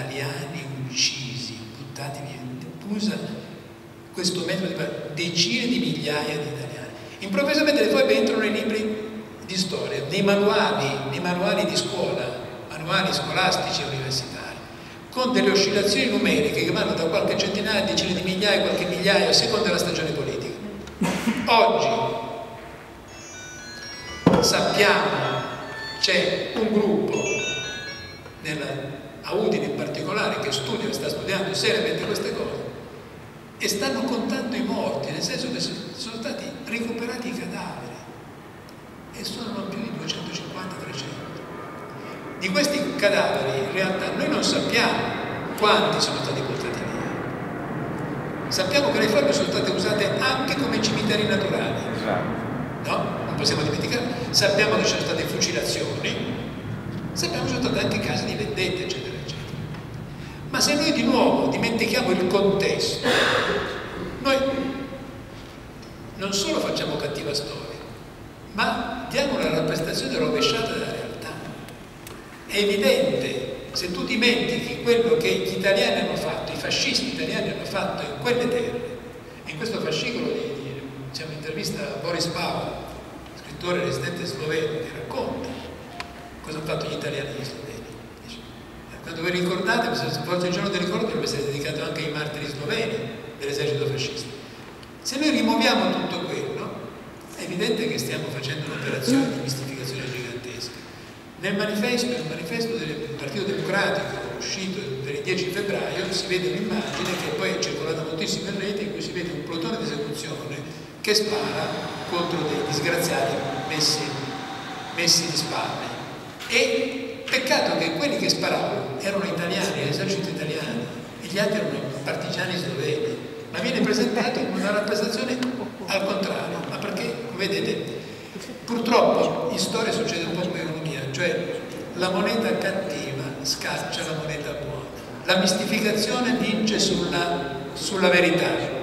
italiani uccisi, buttati via. Usa questo metodo di parlare, decine di migliaia di italiani. Improvvisamente le foibe entrano nei libri di storia, nei manuali di scuola, manuali scolastici e universitari, con delle oscillazioni numeriche che vanno da qualche centinaia, decine di migliaia, qualche migliaio, a seconda della stagione politica. Oggi sappiamo, c'è un gruppo a Udine in particolare che sta studiando seriamente queste cose e stanno contando i morti, nel senso che sono stati recuperati i cadaveri e sono più di 250-300. Di questi cadaveri in realtà noi non sappiamo quanti sono stati portati via. Sappiamo che le foibe sono state usate anche come cimiteri naturali, no? Non possiamo dimenticare. Sappiamo che ci sono state fucilazioni, sappiamo che ci sono state anche casi di vendette, eccetera, eccetera. Ma se noi di nuovo dimentichiamo il contesto, noi non solo facciamo cattiva storia, ma diamo una rappresentazione rovesciata della realtà. È evidente, se tu dimentichi quello che gli italiani hanno fatto, i fascisti italiani hanno fatto in quelle terre, in questo fascicolo diciamo, intervista a Boris Pavel, scrittore residente sloveno, che racconta cosa hanno fatto gli italiani e gli sloveni. Quando vi ricordate, forse il giorno del ricordo dovrebbe essere dedicato anche ai martiri sloveni dell'esercito fascista. Se noi rimuoviamo tutto quello, è evidente che stiamo facendo un'operazione di mistificazione gigantesca. Nel manifesto del Partito Democratico uscito per il 10 febbraio si vede un'immagine che poi è circolata moltissimo in rete, in cui si vede un plotone di esecuzione che spara contro dei disgraziati messi di spalle. E peccato che quelli che sparavano erano italiani, l'esercito italiano, e gli altri erano partigiani sloveni, ma viene presentato in una rappresentazione al contrario. Ma perché, come vedete, purtroppo in storia succede un po' come in economia, cioè la moneta cattiva scaccia la moneta buona, la mistificazione vince sulla verità.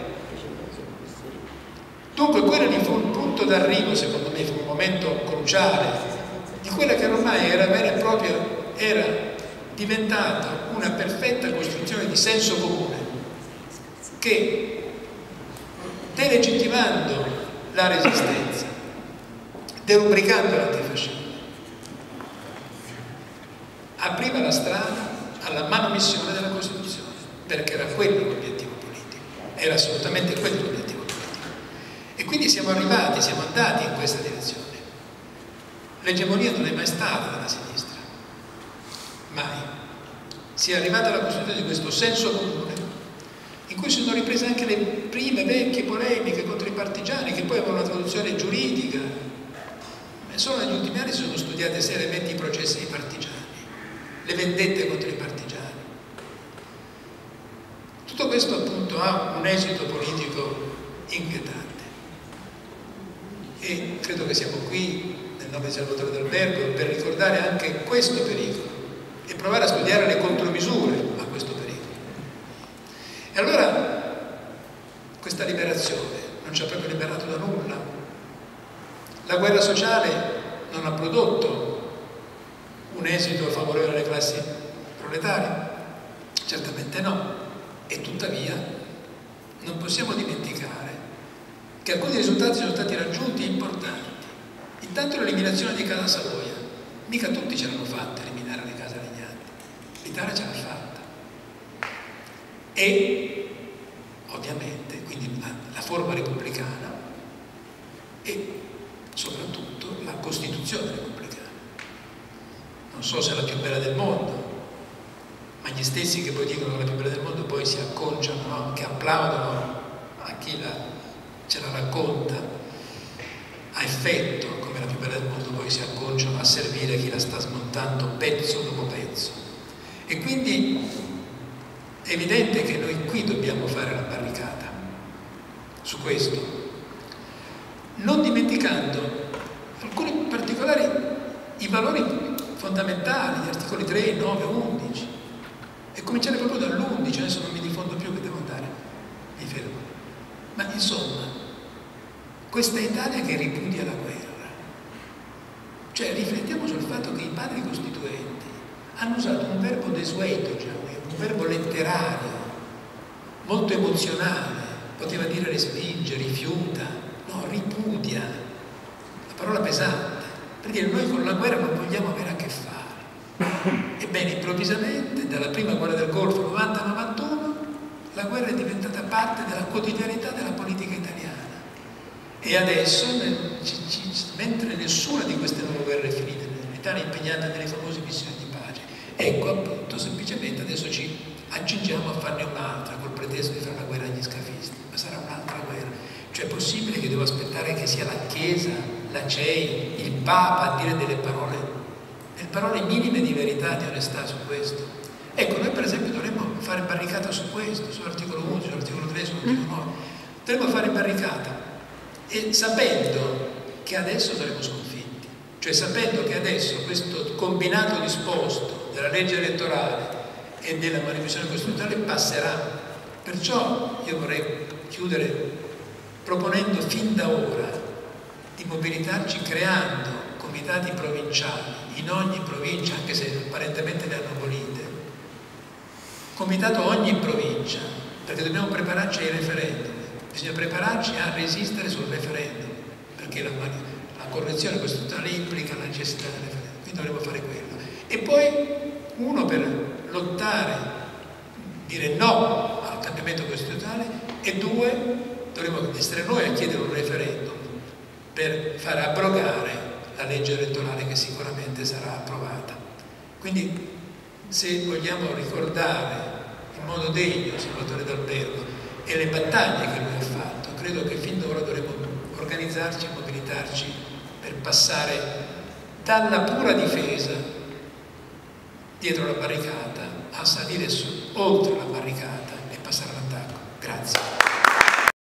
Dunque quello lì fu un punto d'arrivo, secondo me, fu un momento cruciale di quella che ormai era vera e propria, era diventata una perfetta costruzione di senso comune che, delegittimando la resistenza, derubricando l'antifascismo, apriva la strada alla manomissione della Costituzione, perché era quello l'obiettivo politico, era assolutamente quello l'obiettivo politico. E quindi siamo andati in questa direzione. L'egemonia non è mai stata della sinistra, mai. Si è arrivata alla costruzione di questo senso comune, in cui sono riprese anche le prime vecchie polemiche contro i partigiani, che poi avevano una traduzione giuridica. E solo negli ultimi anni si sono studiate seriamente i processi dei partigiani, le vendette contro i partigiani. Tutto questo appunto ha un esito politico inquietante. E credo che siamo qui nel nome di Salvatore D'Albergo per ricordare anche questo pericolo e provare a studiare le contromisure a questo pericolo. E allora questa liberazione non ci ha proprio liberato da nulla. La guerra sociale non ha prodotto un esito favorevole alle classi proletarie? Certamente no. E tuttavia non possiamo dimenticare che alcuni risultati sono stati raggiunti importanti. Intanto l'eliminazione di Casa Savoia, mica tutti ce l'hanno fatta eliminare le case regnanti, l'Italia ce l'ha fatta. E ovviamente quindi la forma repubblicana e soprattutto la Costituzione repubblicana. Non so se è la più bella del mondo, ma gli stessi che poi dicono che è la più bella del mondo poi si acconciano, no? Che applaudono a chi ce la racconta a effetto come la più bella del mondo, poi si acconciano a servire chi la sta smontando pezzo dopo pezzo. E quindi è evidente che noi qui dobbiamo fare la barricata su questo, non dimenticando alcuni particolari, i valori fondamentali, gli articoli 3, 9, 11, e cominciare proprio dall'11. Adesso non mi diffondo più che devo andare, mi fermo. Ma insomma, questa Italia che ripudia la guerra, cioè riflettiamo sul fatto che i padri costituenti hanno usato un verbo desueto già, un verbo letterario, molto emozionale, poteva dire respinge, rifiuta, no, ripudia, la parola pesante, per dire noi con la guerra non vogliamo avere a che fare. Ebbene, improvvisamente, dalla prima guerra del Golfo 90-91, la guerra è diventata parte della quotidianità della politica italiana. E adesso, mentre nessuna di queste nuove guerre è finita, l'Italia è impegnata nelle famose missioni di pace, ecco appunto, semplicemente adesso ci accingiamo a farne un'altra col pretesto di fare la guerra agli scafisti, ma sarà un'altra guerra. Cioè è possibile che devo aspettare che sia la Chiesa, la CEI, il Papa a dire delle parole minime di verità, di onestà su questo? Ecco, noi per esempio dovremmo fare barricata su questo, sull'articolo 11, sull'articolo 3, sull'articolo 9, dovremmo fare barricata, e sapendo che adesso saremo sconfitti, cioè sapendo che adesso questo combinato disposto della legge elettorale e della manifestazione costituzionale passerà. Perciò io vorrei chiudere proponendo fin da ora di mobilitarci creando comitati provinciali in ogni provincia, anche se apparentemente ne hanno abolite, comitato ogni provincia, perché dobbiamo prepararci ai referendum, bisogna prepararci a resistere sul referendum, perché la correzione costituzionale implica la necessità del referendum, quindi dovremo fare quello. E poi uno per lottare, dire no al cambiamento costituzionale, e due, dovremo essere noi a chiedere un referendum per far abrogare la legge elettorale che sicuramente sarà approvata. Quindi se vogliamo ricordare in modo degno Salvatore D'Albergo e le battaglie che lui ha fatto, credo che fin d'ora dovremo organizzarci e mobilitarci per passare dalla pura difesa dietro la barricata a salire oltre la barricata